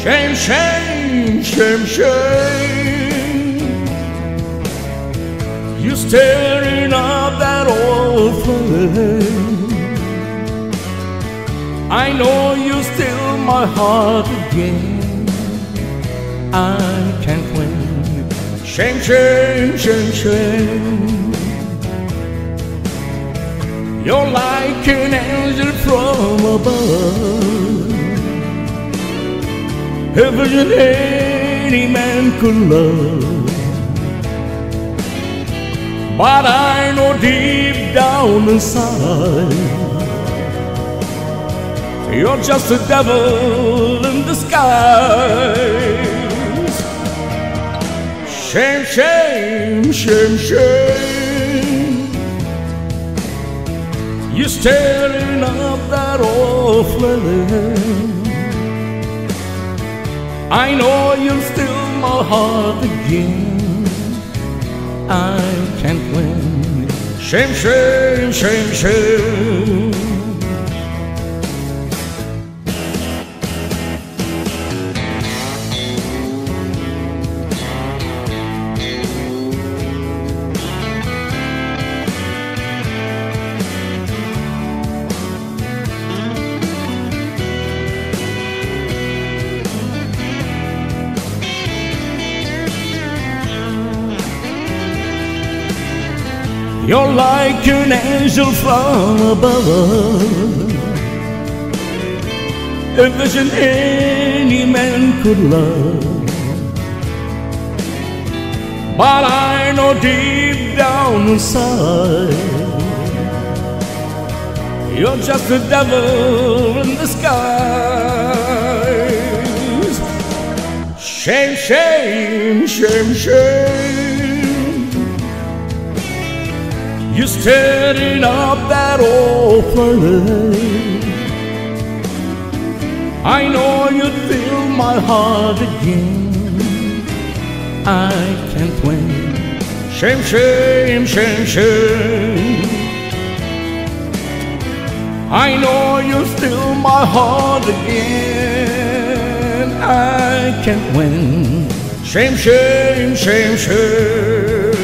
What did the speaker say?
Shame, shame, shame, shame. You're stirring up that old flame. I know you steal my heart again. I can't win. Shame, shame, shame, shame. You're like an angel from above, a vision any man could love. But I know deep down inside, you're just a devil in disguise. Shame, shame, shame, shame. You're stirring up that old flame. I know you'll steal my heart again. I can't win. Shame, shame, shame, shame. You're like an angel from above, a vision any man could love. But I know deep down inside, you're just a devil in disguise. Shame, shame, shame, shame. You're stirring up that old flame. I know you'd fill my heart again. I can't win. Shame, shame, shame, shame. I know you'll steal my heart again. I can't win. Shame, shame, shame, shame.